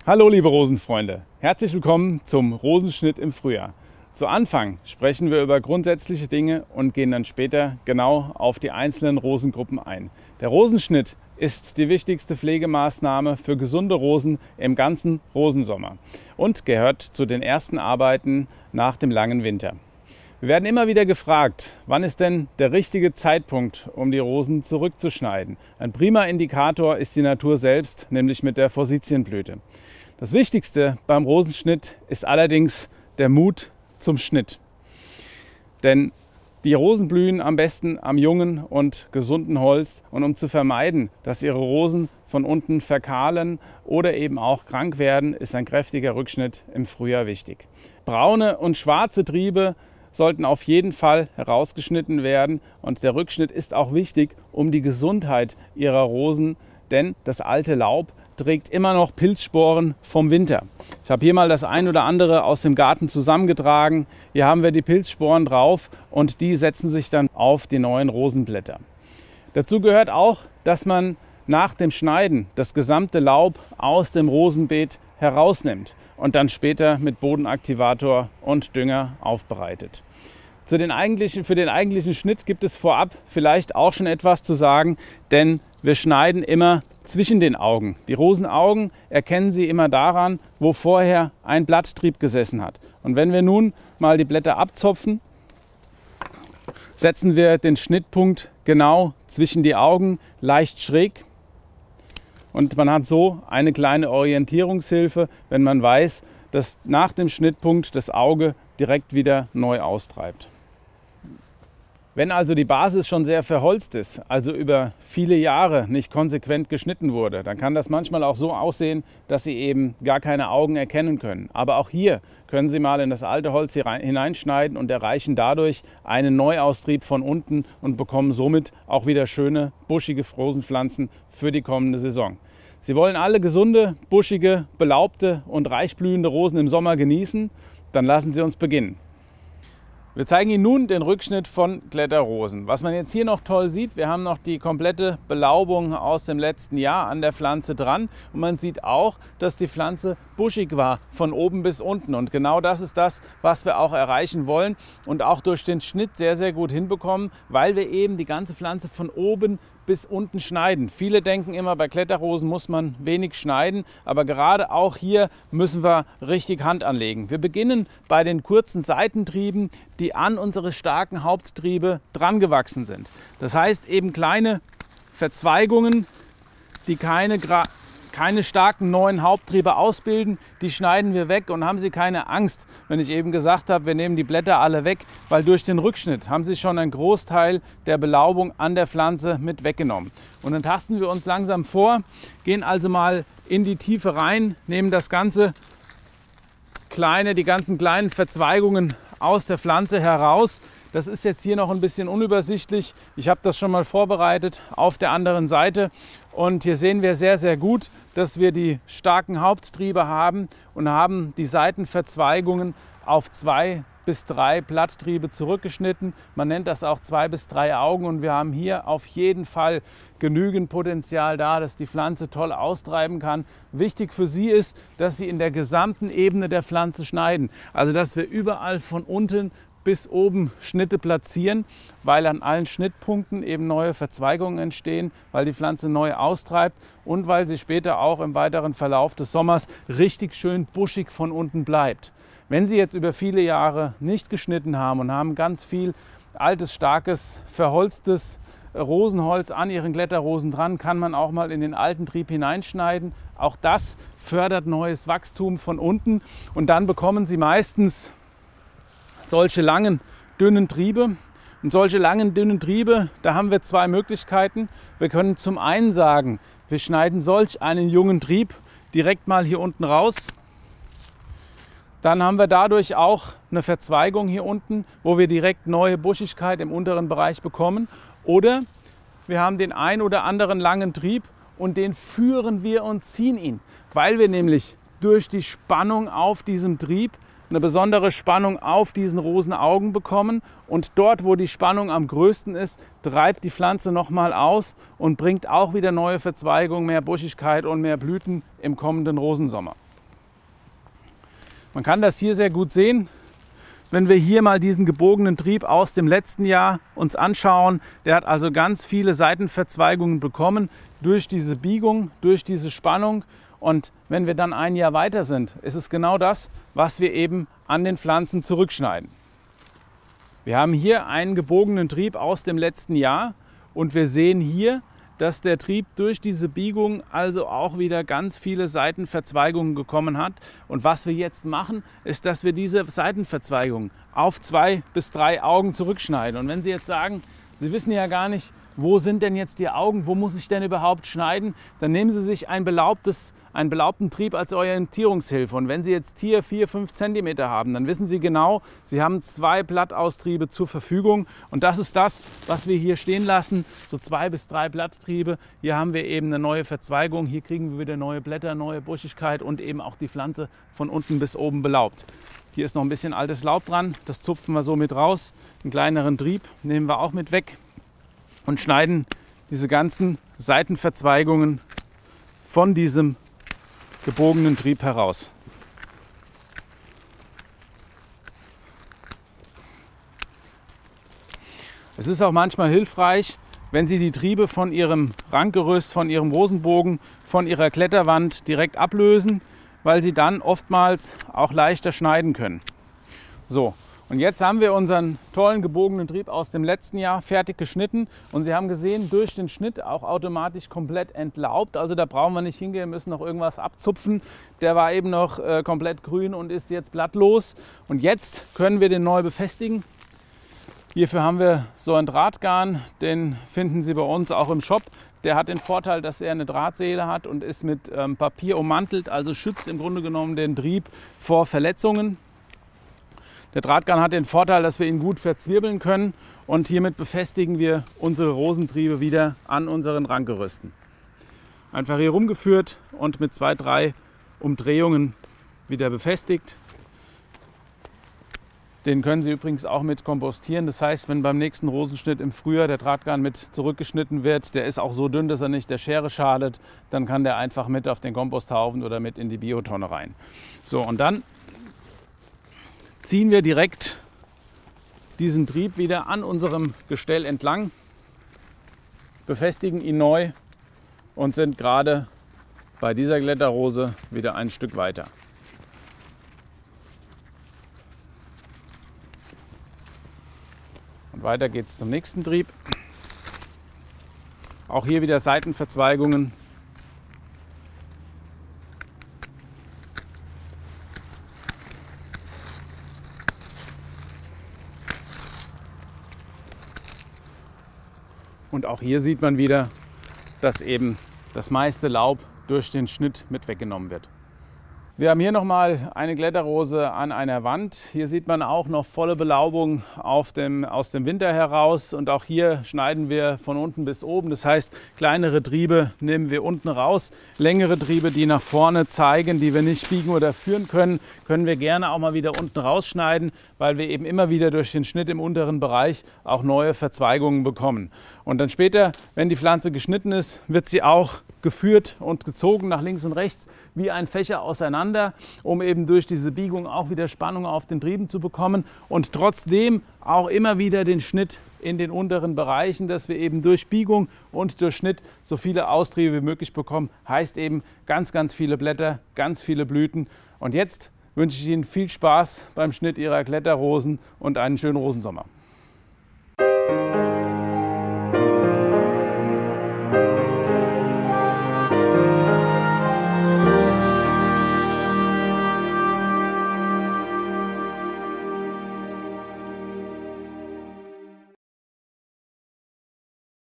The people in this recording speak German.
Hallo liebe Rosenfreunde, herzlich willkommen zum Rosenschnitt im Frühjahr. Zu Anfang sprechen wir über grundsätzliche Dinge und gehen dann später genau auf die einzelnen Rosengruppen ein. Der Rosenschnitt ist die wichtigste Pflegemaßnahme für gesunde Rosen im ganzen Rosensommer und gehört zu den ersten Arbeiten nach dem langen Winter. Wir werden immer wieder gefragt, wann ist denn der richtige Zeitpunkt, um die Rosen zurückzuschneiden. Ein prima Indikator ist die Natur selbst, nämlich mit der Forsythienblüte. Das Wichtigste beim Rosenschnitt ist allerdings der Mut zum Schnitt. Denn die Rosen blühen am besten am jungen und gesunden Holz. Und um zu vermeiden, dass ihre Rosen von unten verkahlen oder eben auch krank werden, ist ein kräftiger Rückschnitt im Frühjahr wichtig. Braune und schwarze Triebe sollten auf jeden Fall herausgeschnitten werden. Und der Rückschnitt ist auch wichtig, um die Gesundheit ihrer Rosen, denn das alte Laub trägt immer noch Pilzsporen vom Winter. Ich habe hier mal das ein oder andere aus dem Garten zusammengetragen. Hier haben wir die Pilzsporen drauf und die setzen sich dann auf die neuen Rosenblätter. Dazu gehört auch, dass man nach dem Schneiden das gesamte Laub aus dem Rosenbeet herausnimmt und dann später mit Bodenaktivator und Dünger aufbereitet. Für den eigentlichen Schnitt gibt es vorab vielleicht auch schon etwas zu sagen, denn wir schneiden immer zwischen den Augen. Die Rosenaugen erkennen Sie immer daran, wo vorher ein Blatttrieb gesessen hat. Und wenn wir nun mal die Blätter abzopfen, setzen wir den Schnittpunkt genau zwischen die Augen, leicht schräg. Und man hat so eine kleine Orientierungshilfe, wenn man weiß, dass nach dem Schnittpunkt das Auge direkt wieder neu austreibt. Wenn also die Basis schon sehr verholzt ist, also über viele Jahre nicht konsequent geschnitten wurde, dann kann das manchmal auch so aussehen, dass Sie eben gar keine Augen erkennen können. Aber auch hier können Sie mal in das alte Holz hineinschneiden und erreichen dadurch einen Neuaustrieb von unten und bekommen somit auch wieder schöne, buschige Rosenpflanzen für die kommende Saison. Sie wollen alle gesunde, buschige, belaubte und reich blühende Rosen im Sommer genießen, dann lassen Sie uns beginnen. Wir zeigen Ihnen nun den Rückschnitt von Kletterrosen. Was man jetzt hier noch toll sieht, wir haben noch die komplette Belaubung aus dem letzten Jahr an der Pflanze dran. Und man sieht auch, dass die Pflanze buschig war, von oben bis unten. Und genau das ist das, was wir auch erreichen wollen und auch durch den Schnitt sehr, sehr gut hinbekommen, weil wir eben die ganze Pflanze von oben bis unten schneiden. Viele denken immer, bei Kletterrosen muss man wenig schneiden, aber gerade auch hier müssen wir richtig Hand anlegen. Wir beginnen bei den kurzen Seitentrieben, die an unsere starken Haupttriebe dran gewachsen sind. Das heißt eben kleine Verzweigungen, die keine starken neuen Haupttriebe ausbilden, die schneiden wir weg und haben Sie keine Angst, wenn ich eben gesagt habe, wir nehmen die Blätter alle weg, weil durch den Rückschnitt haben Sie schon einen Großteil der Belaubung an der Pflanze mit weggenommen. Und dann tasten wir uns langsam vor, gehen also mal in die Tiefe rein, nehmen die ganzen kleinen Verzweigungen aus der Pflanze heraus. Das ist jetzt hier noch ein bisschen unübersichtlich. Ich habe das schon mal vorbereitet auf der anderen Seite. Und hier sehen wir sehr, sehr gut, dass wir die starken Haupttriebe haben und haben die Seitenverzweigungen auf 2 bis 3 Blatttriebe zurückgeschnitten. Man nennt das auch 2 bis 3 Augen und wir haben hier auf jeden Fall genügend Potenzial da, dass die Pflanze toll austreiben kann. Wichtig für Sie ist, dass Sie in der gesamten Ebene der Pflanze schneiden. Also dass wir überall von unten bis oben Schnitte platzieren, weil an allen Schnittpunkten eben neue Verzweigungen entstehen, weil die Pflanze neu austreibt und weil sie später auch im weiteren Verlauf des Sommers richtig schön buschig von unten bleibt. Wenn Sie jetzt über viele Jahre nicht geschnitten haben und haben ganz viel altes, starkes, verholztes Rosenholz an Ihren Kletterrosen dran, kann man auch mal in den alten Trieb hineinschneiden. Auch das fördert neues Wachstum von unten und dann bekommen Sie meistens solche langen, dünnen Triebe. Und solche langen, dünnen Triebe, da haben wir 2 Möglichkeiten. Wir können zum einen sagen, wir schneiden solch einen jungen Trieb direkt mal hier unten raus. Dann haben wir dadurch auch eine Verzweigung hier unten, wo wir direkt neue Buschigkeit im unteren Bereich bekommen. Oder wir haben den ein oder anderen langen Trieb und den führen wir und ziehen ihn, weil wir nämlich durch die Spannung auf diesem Trieb eine besondere Spannung auf diesen Rosenaugen bekommen und dort, wo die Spannung am größten ist, treibt die Pflanze nochmal aus und bringt auch wieder neue Verzweigungen, mehr Buschigkeit und mehr Blüten im kommenden Rosensommer. Man kann das hier sehr gut sehen, wenn wir hier mal diesen gebogenen Trieb aus dem letzten Jahr uns anschauen. Der hat also ganz viele Seitenverzweigungen bekommen durch diese Biegung, durch diese Spannung. Und wenn wir dann ein Jahr weiter sind, ist es genau das, was wir eben an den Pflanzen zurückschneiden. Wir haben hier einen gebogenen Trieb aus dem letzten Jahr und wir sehen hier, dass der Trieb durch diese Biegung also auch wieder ganz viele Seitenverzweigungen bekommen hat. Und was wir jetzt machen, ist, dass wir diese Seitenverzweigungen auf 2 bis 3 Augen zurückschneiden. Und wenn Sie jetzt sagen, Sie wissen ja gar nicht, wo sind denn jetzt die Augen, wo muss ich denn überhaupt schneiden, dann nehmen Sie sich einen belaubten Trieb als Orientierungshilfe. Und wenn Sie jetzt hier 4-5 cm haben, dann wissen Sie genau, Sie haben 2 Blattaustriebe zur Verfügung. Und das ist das, was wir hier stehen lassen, so 2 bis 3 Blatttriebe. Hier haben wir eben eine neue Verzweigung, hier kriegen wir wieder neue Blätter, neue Buschigkeit und eben auch die Pflanze von unten bis oben belaubt. Hier ist noch ein bisschen altes Laub dran, das zupfen wir so mit raus. Einen kleineren Trieb nehmen wir auch mit weg und schneiden diese ganzen Seitenverzweigungen von diesem gebogenen Trieb heraus. Es ist auch manchmal hilfreich, wenn Sie die Triebe von Ihrem Rankgerüst, von Ihrem Rosenbogen, von Ihrer Kletterwand direkt ablösen, weil Sie dann oftmals auch leichter schneiden können. So. Und jetzt haben wir unseren tollen gebogenen Trieb aus dem letzten Jahr fertig geschnitten und Sie haben gesehen, durch den Schnitt auch automatisch komplett entlaubt. Also da brauchen wir nicht hingehen, müssen noch irgendwas abzupfen. Der war eben noch komplett grün und ist jetzt blattlos. Und jetzt können wir den neu befestigen. Hierfür haben wir so ein Drahtgarn, den finden Sie bei uns auch im Shop. Der hat den Vorteil, dass er eine Drahtseele hat und ist mit Papier ummantelt, also schützt im Grunde genommen den Trieb vor Verletzungen. Der Drahtgarn hat den Vorteil, dass wir ihn gut verzwirbeln können und hiermit befestigen wir unsere Rosentriebe wieder an unseren Rankgerüsten. Einfach hier rumgeführt und mit 2-3 Umdrehungen wieder befestigt. Den können Sie übrigens auch mit kompostieren. Das heißt, wenn beim nächsten Rosenschnitt im Frühjahr der Drahtgarn mit zurückgeschnitten wird, der ist auch so dünn, dass er nicht der Schere schadet, dann kann der einfach mit auf den Komposthaufen oder mit in die Biotonne rein. So, und dann ziehen wir direkt diesen Trieb wieder an unserem Gestell entlang, befestigen ihn neu und sind gerade bei dieser Kletterrose wieder ein Stück weiter. Und weiter geht es zum nächsten Trieb. Auch hier wieder Seitenverzweigungen. Und auch hier sieht man wieder, dass eben das meiste Laub durch den Schnitt mit weggenommen wird. Wir haben hier nochmal eine Kletterrose an einer Wand. Hier sieht man auch noch volle Belaubung aus dem Winter heraus. Und auch hier schneiden wir von unten bis oben. Das heißt, kleinere Triebe nehmen wir unten raus. Längere Triebe, die nach vorne zeigen, die wir nicht biegen oder führen können, können wir gerne auch mal wieder unten rausschneiden, weil wir eben immer wieder durch den Schnitt im unteren Bereich auch neue Verzweigungen bekommen. Und dann später, wenn die Pflanze geschnitten ist, wird sie auch geführt und gezogen nach links und rechts wie ein Fächer auseinander, um eben durch diese Biegung auch wieder Spannung auf den Trieben zu bekommen und trotzdem auch immer wieder den Schnitt in den unteren Bereichen, dass wir eben durch Biegung und durch Schnitt so viele Austriebe wie möglich bekommen. Heißt eben ganz, ganz viele Blätter, ganz viele Blüten. Und jetzt wünsche ich Ihnen viel Spaß beim Schnitt Ihrer Kletterrosen und einen schönen Rosensommer.